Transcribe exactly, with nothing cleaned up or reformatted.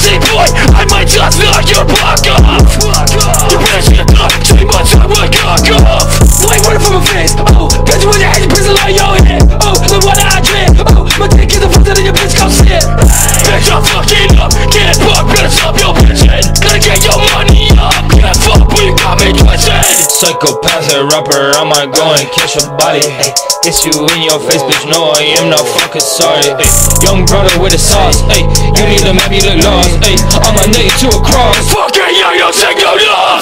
pussy boy, I might just knock your block off. You better shit up, say my time will cock off. Like running from my face, oh, got you in your head, you prison like your head. Oh, look what I did, oh, my dick is the fuck that your bitch come sit. Bitch, I'm fucking up, get fucked, better stop your bitchin'. Gotta get your money up, get fucked, but you got me twisted. Psychopath and rapper, I might go and catch your body. Ay, it's you in your face, bitch, no, I am not fucking sorry. Ay, young brother with the sauce, ay, you need a map, you look lost. Ay, I'm a nigga to a cross. Fucking young, yo, take your loss.